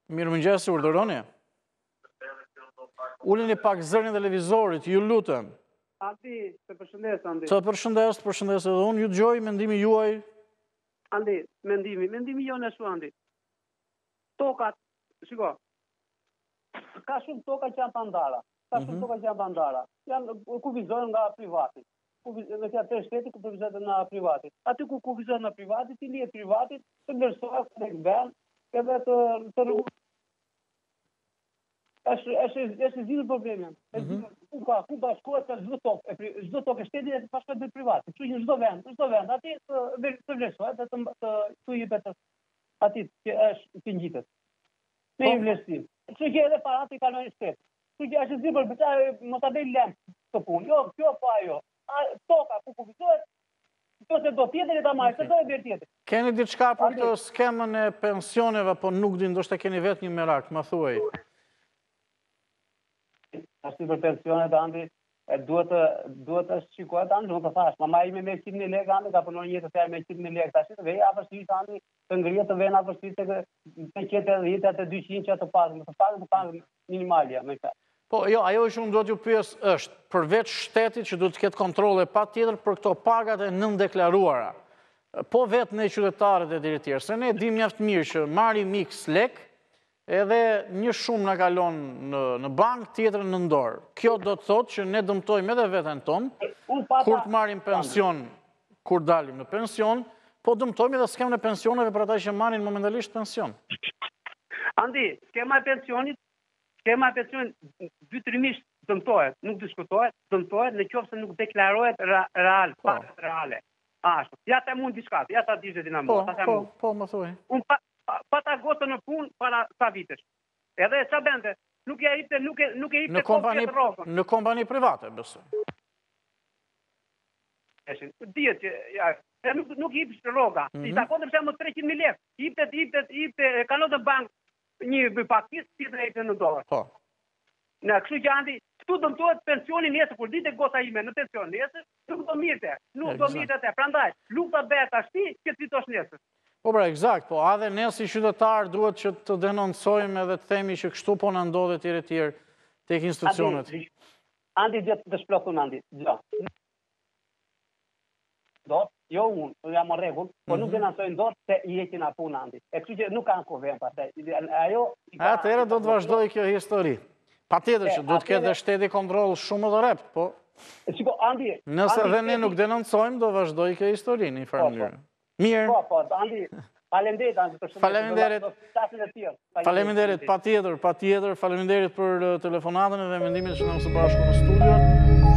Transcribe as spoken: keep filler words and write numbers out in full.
Mirë mëngjes, urdhëroni. Ulini pak zërin e televizorit, ju lutem. Andi, të përshëndes, Andi. Të përshëndes, të përshëndes edhe unë, ju dëgjoj mendimi juaj. Andi, mendimi, mendimi jo në shu, Andi. Tokat, shiko, ka shumë toka që janë pandara. Ka shumë toka që janë pandara. Janë kufizohen nga privati. Në kja të shteti ku kufizohet nga privati. Aty ku kufizohet nga privati, ti lihet privatit, të ndërsohet në këven, edhe të të rrugë. është zhidhur problemin. Ku ka, ku ka shkuar ka çdo tokë, çdo tokë shteti e pas ka dy privati. Kështu që çdo vend, çdo vend aty të vlerësohet dhe të të jepet aty që është që ngjitet. Me investim. Kështu që edhe parat i kalojnë shtet. Kështu që është zhidhur për mos ta bëj lëm të punë. Jo, kjo po ajo. Toka ku kufizohet, nëse do tjetër e ta marrë, se do e bërë tjetër. Keni diçka për të skemën e pensioneve, po nuk di, ndoshta keni vetë një merak, ma thuaj. Ashtu për pensionet, Andi, duhet të shikohet, Andi, nuk të thash, mama ime me qind mijë lekë, Andi, ka punon një të ferë me qind mijë lekë, tash të vej afërsisht, Andi, të ngrihet të vejnë afërsisht të pesëqind e dhjetë të dyqind që të pagën, të pagën të pagën minimalja, me këtë. Po, jo, ajo që unë do t'ju pyes është, përveç shtetit që do të ketë kontrole pa tjetër për këto pagat e nëndeklaruara, po vetë ne qytetarët e diri tjerë, se ne dim mjaft mirë që marrim x lek, edhe një shumë në kalon në bank, tjetër në ndorë. Kjo do të thotë që ne dëmtojmë edhe veten tonë, kur të marrim pension, kur dalim në pension, po dëmtojmë edhe skemën e pensioneve për ata që marrin momentalisht pension. Andi, skema e pensionit, skema e pensionit dytërimisht dëmtohet, nuk diskutohet, dëmtohet në qoftë se nuk deklarohet real, pagat reale. Ashtu, ja të mund diçka, ja ta dish dinamo, ta Po, po, më thuaj. Unë pa ta gotën në punë para sa vitesh. Edhe sa bende, nuk e jepte, nuk e nuk e jepte kompani në kompani private, besoj. Dihet që ja, nuk nuk i jepsh rroga. Si zakon të më treqind mijë lekë. Jepte, jepte, jepte kalon në bank një pakis, tjetër jepte në dorë. Po. Në kështu që Andi, këtu dëmtohet pensioni nesër, kur ditë gota ime në pension nesër, nuk do mirëte, nuk do mirëte. Prandaj, lufta bëhet tashti që të fitosh nesër. Po pra, exakt, po, adhe ne si qytetar duhet që të denoncojmë edhe të themi që kështu po në ndodhe tjere tjere tek institucionet. Andi, gjithë të shplokun, Andi, jo. Do, jo unë, jam në regull, po nuk denoncojnë do se i ekin a punë, Andi. E kështu që nuk kanë kuvem, pastaj. Ajo... Atëherë do të vazhdoj kjo histori. Pa tjetër që do të ketë shteti kontrol shumë dhe rept, po... Andi... Nëse dhe ne nuk denoncojmë, do vazhdoj kjo histori një farë mënyrë. Mirë. Po, po, Andi, faleminderit, Andi. Faleminderit. Faleminderit, pa tjetër, pa tjetër. Faleminderit për telefonatën dhe mendimin që në mësë bashku në studio.